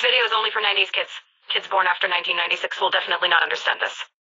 This video is only for 90s kids. Kids born after 1996 will definitely not understand this.